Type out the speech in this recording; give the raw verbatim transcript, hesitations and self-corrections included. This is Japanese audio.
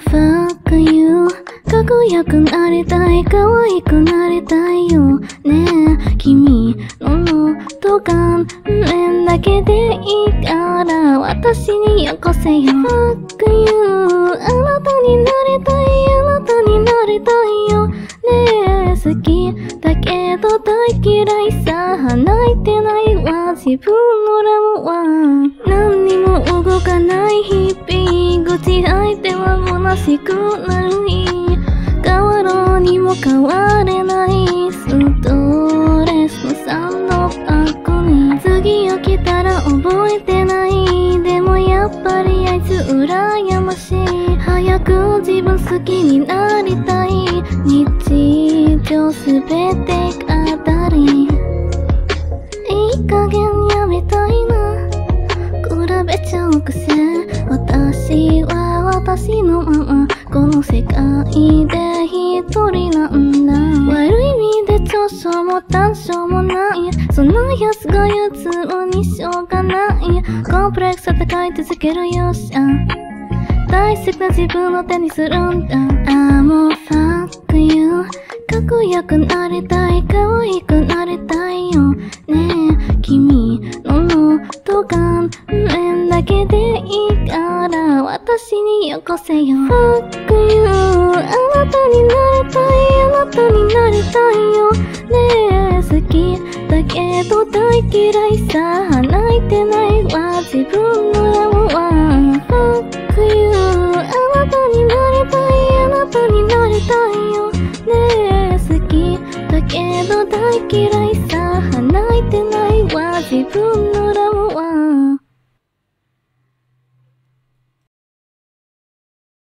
fuck you かっこよくなりたい可愛くなりたいよねえ君の喉が面だけでいいから私によこせよ fuck you あなたになりたいあなたになりたいよねえ好きだけど大嫌いさ泣いてないわ自分のラブは何にも動かない日々愚痴相手は虚しくなる変わろうにも変われないストレスの三の箱に次起きたら覚えてないでもやっぱりあいつ羨ましい早く自分好きになりたい日常すべて語りいい加減やめたいな比べちゃうくせ私は私のままこの世界で一人なんだ悪い意味で長所も短所もないそんなやつが憂鬱にしょうがないコンプレックスを抱え続ける勇者大切な自分を手にするんだああもう fuck you かっこよくなりたい可愛くなりたいよねえ君の喉が面だけでいいから私によこせよ fuck you あなたになりたいあなたになりたいよねえ好きだけど大嫌いさ泣いてないわ自分のラブは fuck you あなたになりたいあなたになりたいよねえ好きだけど大嫌いさ泣いてないわ自分の